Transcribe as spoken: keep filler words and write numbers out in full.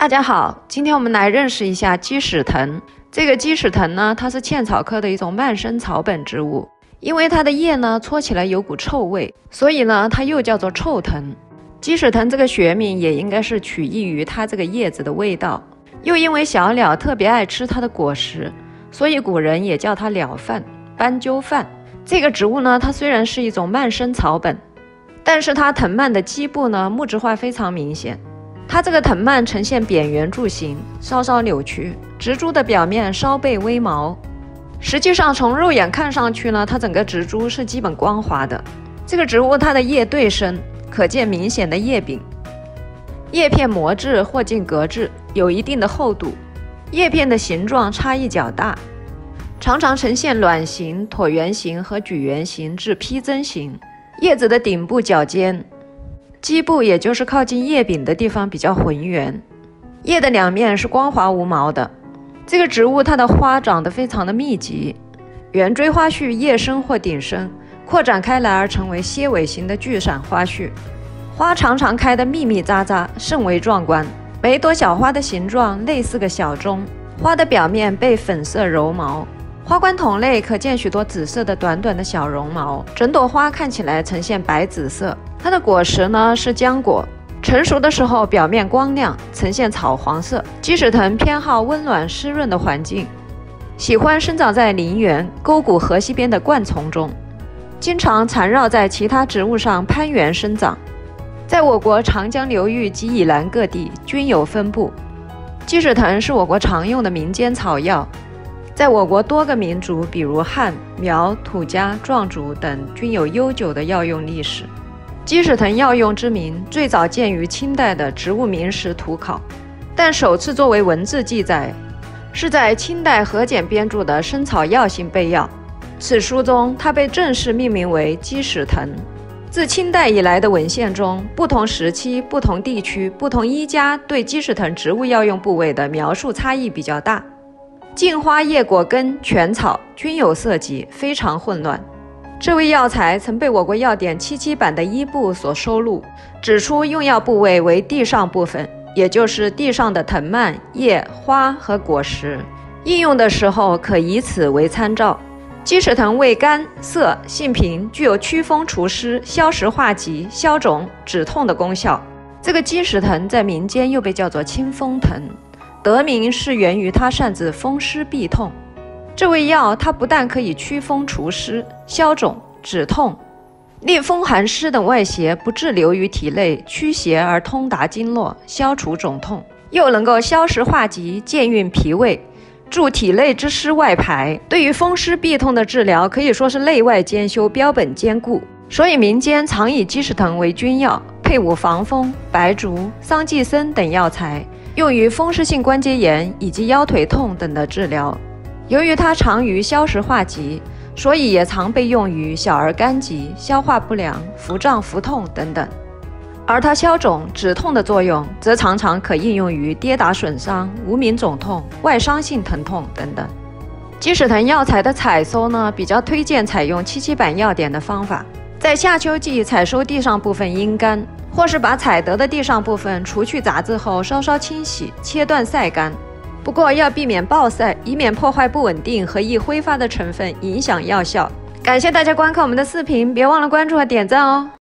大家好，今天我们来认识一下鸡屎藤。这个鸡屎藤呢，它是茜草科的一种蔓生草本植物。因为它的叶呢搓起来有股臭味，所以呢它又叫做臭藤。鸡屎藤这个学名也应该是取意于它这个叶子的味道。又因为小鸟特别爱吃它的果实，所以古人也叫它鸟饭、斑鸠饭。这个植物呢，它虽然是一种蔓生草本，但是它藤蔓的基部呢木质化非常明显。它这个藤蔓呈现扁圆柱形，稍稍扭曲，植株的表面稍被微毛。实际上从肉眼看上去呢，它整个植株是基本光滑的。这个植物它的叶对生，可见明显的叶柄，叶片膜质或近格质，有一定的厚度，叶片的形状差异较大，常常呈现卵形、椭圆形和矩圆形至披针形。叶子的顶部较尖，基部也就是靠近叶柄的地方比较浑圆，叶的两面是光滑无毛的。这个植物它的花长得非常的密集，圆锥花序叶生或顶生，扩展开来而成为蝎尾形的巨伞花序。花常常开得密密匝匝，甚为壮观。每一朵小花的形状类似个小钟，花的表面被粉色柔毛，花冠筒类可见许多紫色的短短的小绒毛，整朵花看起来呈现白紫色。它的果实呢是浆果，成熟的时候表面光亮，呈现草黄色。鸡屎藤偏好温暖湿润的环境，喜欢生长在林园、沟谷、河溪边的灌丛中，经常缠绕在其他植物上攀援生长。在我国长江流域及以南各地均有分布。鸡屎藤是我国常用的民间草药，在我国多个民族，比如汉、苗、土家、壮族等，均有悠久的药用历史。鸡屎藤药用之名最早见于清代的植物名实图考，但首次作为文字记载是在清代何简编著的《生草药性备要》。此书中它被正式命名为鸡屎藤。自清代以来的文献中，不同时期、不同地区、不同医家对鸡屎藤植物药用部位的描述差异比较大，茎花叶果根全草均有色籍，非常混乱。这味药材曾被我国药典七七版的医部所收录，指出用药部位为地上部分，也就是地上的藤蔓、叶、花和果实。应用的时候可以此为参照。鸡屎藤味甘涩，性平，具有祛风除湿、消食化疾、消肿止痛的功效。这个鸡屎藤在民间又被叫做清风藤，得名是源于它擅自风湿痹痛。这味药它不但可以祛风除湿、消肿止痛，令风寒湿等外邪不滞留于体内，驱邪而通达经络，消除肿痛，又能够消食化疾、健运脾胃，助体内之湿外排。对于风湿痹痛的治疗可以说是内外兼修，标本兼顾。所以民间常以鸡屎藤为君药，配伍防风、白术、桑寄生等药材，用于风湿性关节炎以及腰腿痛等的治疗。由于它常于消食化疾，所以也常被用于小儿肝疾、消化不良、腹胀腹痛等等。而它消肿止痛的作用，则常常可应用于跌打损伤、无名肿痛、外伤性疼痛等等。鸡屎藤药材的采收呢，比较推荐采用七七版药典的方法，在夏秋季采收地上部分阴干，或是把采得的地上部分除去杂质后稍稍清洗、切断晒干。不过要避免暴晒，以免破坏不稳定和易挥发的成分，影响药效。感谢大家观看我们的视频，别忘了关注和点赞哦。